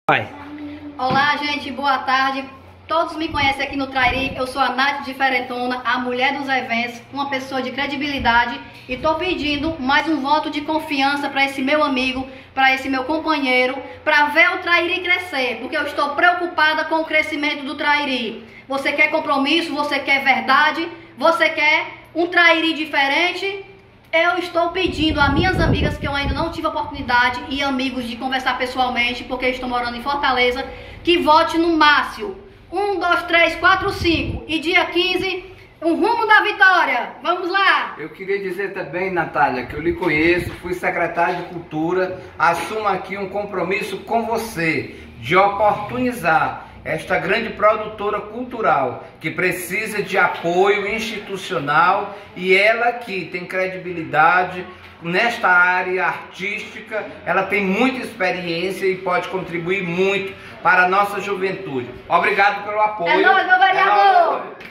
Vai. Olá, gente, boa tarde. Todos me conhecem aqui no Trairi. Eu sou a Nath Diferentona, a mulher dos eventos, uma pessoa de credibilidade, e tô pedindo mais um voto de confiança para esse meu amigo, para esse meu companheiro, para ver o Trairi crescer, porque eu estou preocupada com o crescimento do Trairi. Você quer compromisso, você quer verdade, você quer um Trairi diferente? Eu estou pedindo a minhas amigas, que eu ainda não tive a oportunidade, e amigos de conversar pessoalmente, porque estou morando em Fortaleza, que vote no Márcio. 1, 2, 3, 4, 5. E dia 15, o rumo da vitória. Vamos lá! Eu queria dizer também, Natália, que eu lhe conheço, fui secretário de Cultura, assumo aqui um compromisso com você, de oportunizar esta grande produtora cultural, que precisa de apoio institucional, e ela que tem credibilidade nesta área artística, ela tem muita experiência e pode contribuir muito para a nossa juventude. Obrigado pelo apoio. É nóis, meu vereador!